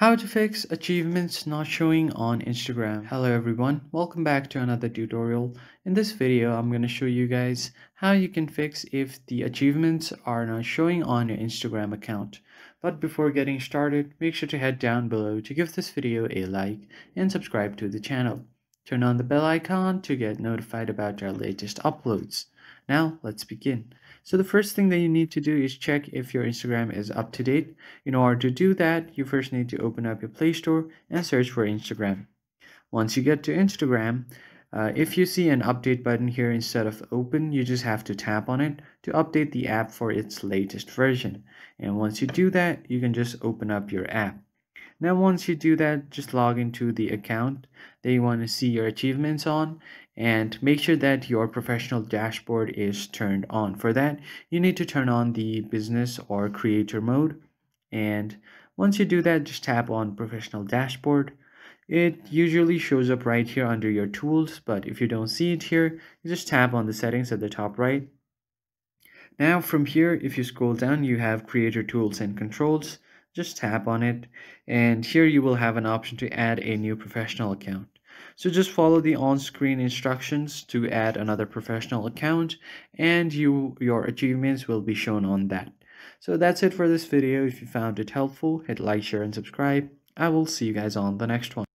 How to fix achievements not showing on Instagram. Hello everyone, welcome back to another tutorial. In this video, I'm going to show you guys how you can fix if the achievements are not showing on your Instagram account. But before getting started, make sure to head down below to give this video a like and subscribe to the channel. Turn on the bell icon to get notified about our latest uploads. Now, let's begin. So the first thing that you need to do is check if your Instagram is up to date. In order to do that, you first need to open up your Play Store and search for Instagram. Once you get to Instagram, if you see an update button here instead of open, you just have to tap on it to update the app for its latest version. And once you do that, you can just open up your app. Now, once you do that, just log into the account that you want to see your achievements on and make sure that your professional dashboard is turned on. For that, you need to turn on the business or creator mode. And once you do that, just tap on professional dashboard. It usually shows up right here under your tools, but if you don't see it here, you just tap on the settings at the top right. Now from here, if you scroll down, you have creator tools and controls. Just tap on it, and here you will have an option to add a new professional account. So just follow the on-screen instructions to add another professional account, and your achievements will be shown on that. So that's it for this video. If you found it helpful, hit like, share, and subscribe. I will see you guys on the next one.